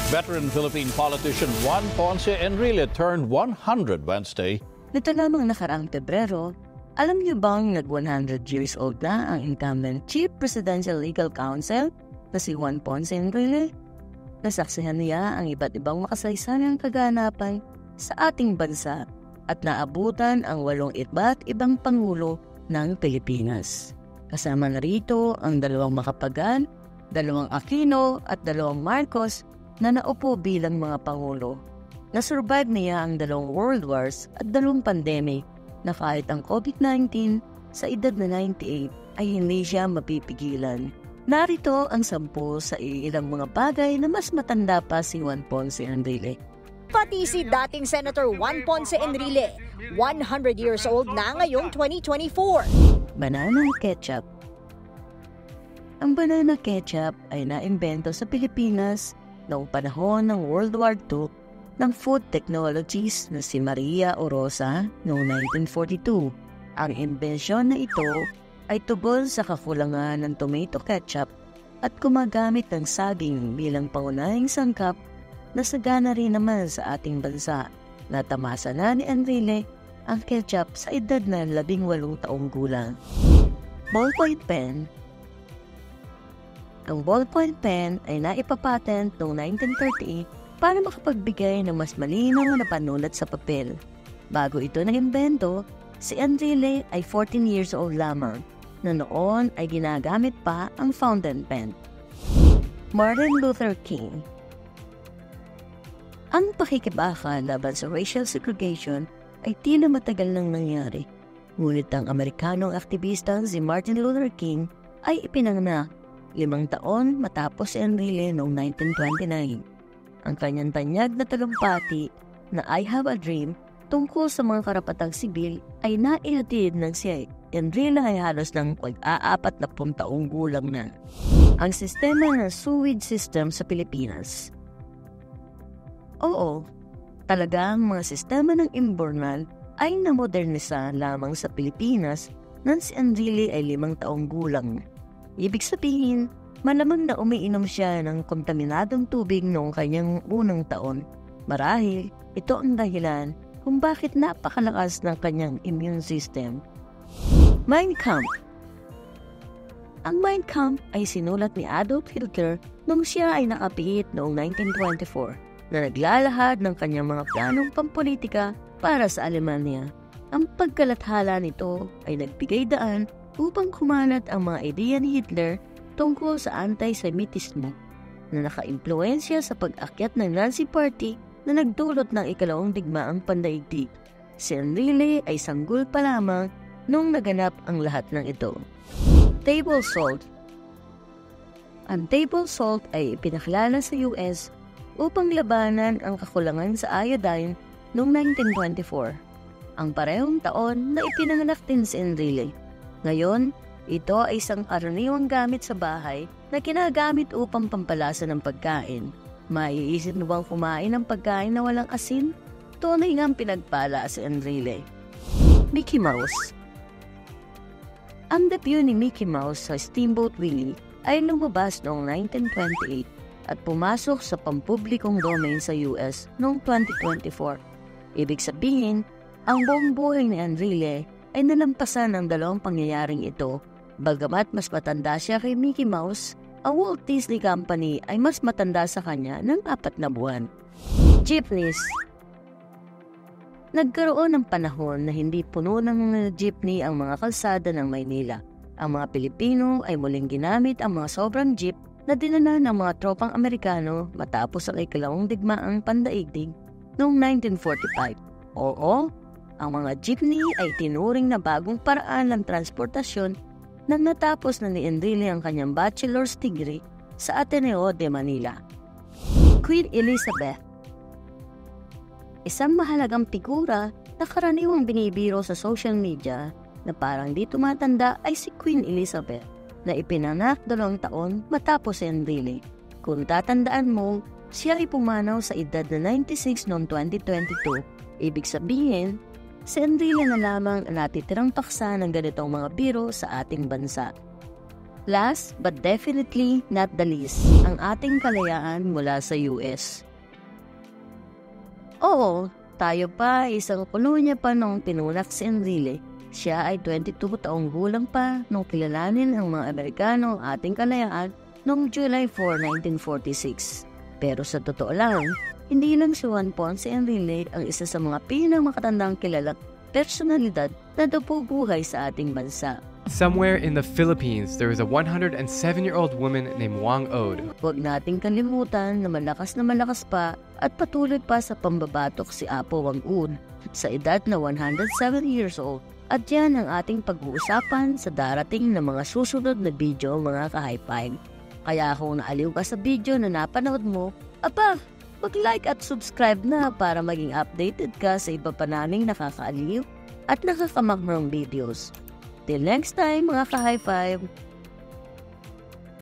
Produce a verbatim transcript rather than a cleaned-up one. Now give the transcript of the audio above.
Veteran Philippine politician Juan Ponce Enrile turned one hundred Wednesday. Nito lamang nakaraang Pebrero, alam niyo bang nag one hundred years old na ang incumbent Chief Presidential Legal Counsel na si Juan Ponce Enrile? Nasaksihan niya ang iba't ibang makasaysayang kaganapan sa ating bansa at naabutan ang walong iba't ibang pangulo ng Pilipinas. Kasama na rito ang dalawang Macapagal, dalawang Aquino at dalawang Marcos na naupo bilang mga pangulo. Nasurvive niya ang dalawang world wars at dalawang pandemic na kahit ang COVID nineteen sa edad na ninety-eight ay hindi siya mapipigilan. Narito ang sampu sa ilang mga bagay na mas matanda pa si Juan Ponce Enrile. Pati si dating Senator Juan Ponce Enrile, one hundred years old na ngayong twenty twenty-four. Banana ketchup. Ang banana ketchup ay naimbento sa Pilipinas noong panahon ng World War Two ng food technologies na si Maria Orosa noong nineteen forty-two. Ang imbensyon na ito ay tungkol sa kakulangan ng tomato ketchup at gumagamit ng saging bilang pangunahing sangkap na sagana rin naman sa ating bansa. Natamasa na ni Enrile ang ketchup sa edad na labing walong taong gulang. Ballpoint pen. Ang ballpoint pen ay naipapatent noong nineteen thirty-eight para makapagbigay ng mas malinaw na panulat sa papel. Bago ito naimbento, si Enrile ay fourteen years old lamang na noon ay ginagamit pa ang fountain pen. Martin Luther King. Ang pakikibaka laban sa racial segregation ay tila matagal nang nangyari. Ngunit ang Amerikanong aktivista si Martin Luther King ay ipinanganak limang taon matapos si Enrile noong nineteen twenty-nine. Ang kanyang tanyag na talumpati na I Have a Dream tungkol sa mga karapatang sibil ay naihatid ng si Enrile ay halos ng pag-aapat na pung taong gulang na. Ang sistema ng sewage system sa Pilipinas. Oo, talagang mga sistema ng imburnal ay namodernisa lamang sa Pilipinas nang si Enrile ay limang taong gulang. Ibig sabihin, malamang na umiinom siya ng kontaminadong tubig noong kanyang unang taon. Marahil, ito ang dahilan kung bakit napakalakas ng kanyang immune system. Mein Kampf. Ang Mein Kampf ay sinulat ni Adolf Hitler nung siya ay nakapihit noong nineteen twenty-four na naglalahad ng kanyang mga planong pampolitika para sa Alemanya. Ang pagkalathala nito ay nagbigay daan upang kumalat ang mga ideya ni Hitler tungkol sa anti-Semitismo na nakaimpluwensya sa pag-akyat ng Nazi Party na nagdulot ng ikalawang digmaang pandaigdig. Si Enrile ay sanggol pa lamang nung naganap ang lahat ng ito. Table salt. Ang table salt ay ipinakilala sa U S upang labanan ang kakulangan sa iodine noong nineteen twenty-four. Ang parehong taon na ipinanganak din si Enrile. Ngayon, ito ay isang karaniwang gamit sa bahay na ginagamit upang pampalasa ng pagkain. Maiisip mo bang kumain ng pagkain na walang asin? Tunay ngang pinagpala si Enrile. Mickey Mouse. Ang debut ni Mickey Mouse sa Steamboat Willie ay lumabas noong nineteen twenty-eight at pumasok sa pampublikong domain sa U S noong twenty twenty-four. Ibig sabihin, ang buong buhay ni Enrile ay nalampasan ng dalawang pangyayaring ito. Bagamat mas matanda siya kay Mickey Mouse, ang Walt Disney Company ay mas matanda sa kanya ng apat na buwan. Jeepneys. Nagkaroon ng panahon na hindi puno ng mga jeepney ang mga kalsada ng Maynila. Ang mga Pilipino ay muling ginamit ang mga sobrang jeep na dinala ng mga tropang Amerikano matapos ang ikalawang digmaang pandaigdig noong nineteen forty-five. Oo, ang mga jeepney ay tinuring na bagong paraan ng transportasyon nang natapos na ni Enrile ang kanyang bachelor's degree sa Ateneo de Manila. Queen Elizabeth. Isang mahalagang figura na karaniwang binibiro sa social media na parang di tumatanda ay si Queen Elizabeth na ipinanganak dalawang taon matapos si Enrile. Kung tatandaan mo, siya ay pumanaw sa edad na ninety-six noong twenty twenty-two. Ibig sabihin, si Enrile na lamang ang natitirang paksa ng ganitong mga biro sa ating bansa. Last but definitely not the least, ang ating kalayaan mula sa U S. Oo, tayo pa isang kolonya pa nung tinulak si Enrile. Siya ay twenty-two taong gulang pa nung kilalanin ang mga Amerikano ang ating kalayaan noong July fourth, nineteen forty-six. Pero sa totoo lang, hindi lang si Juan Ponce Enrile ang isa sa mga pinakamakatandang kilalang personalidad na nabubuhay sa ating bansa. Somewhere in the Philippines, there is a one hundred seven-year-old woman named Wang Od. Huwag nating kalimutan na malakas na malakas pa at patuloy pa sa pambabatok si Apo Wang Od sa edad na one hundred seven years old. At yan ang ating pag-uusapan sa darating na mga susunod na video mga ka-high five. Kaya kung naaliw ka sa video na napanood mo, aba, mag-like at subscribe na para maging updated ka sa iba pa naming nakakaaliw at nakakamakmang videos. Till next time mga ka-high five!